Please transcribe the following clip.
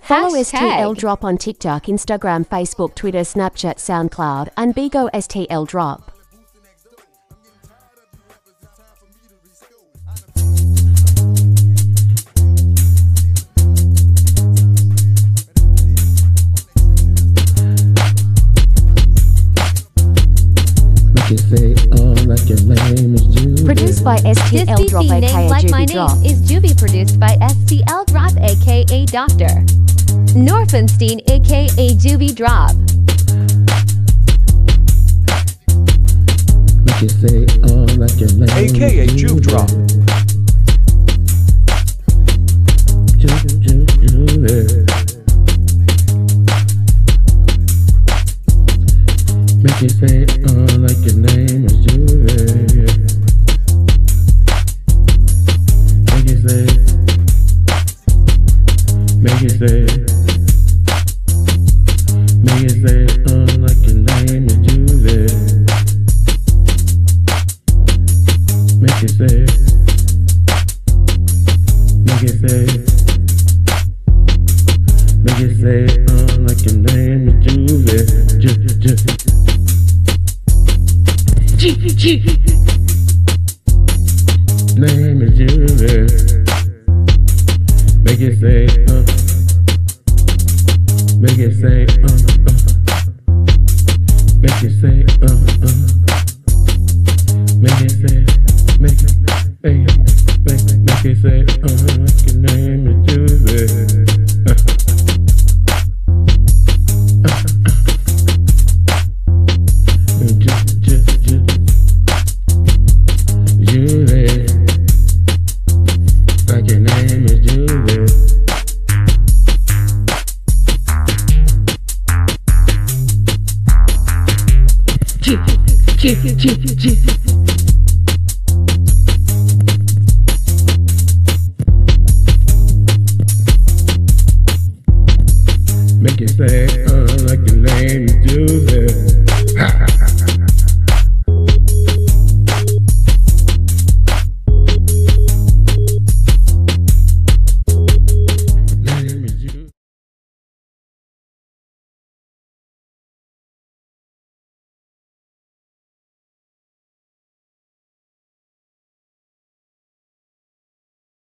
Follow Hashtag. STL Drop on TikTok, Instagram, Facebook, Twitter, Snapchat, SoundCloud, and Bigo STL Drop. Produced by This STL Drop BP aka name like my Juvie name Drop. is Juvie, produced by STL Drop aka Dr. Norfenstein aka Juvie Drop. Make it say like your name aka Juve Drop. Make it say like your name is Juve. Make it say like your name is Juve. Make it say like your name is Juve. Name is Juve. Make it say make it say make it say make it say make it say like your name is Juve. Like your name is Juve.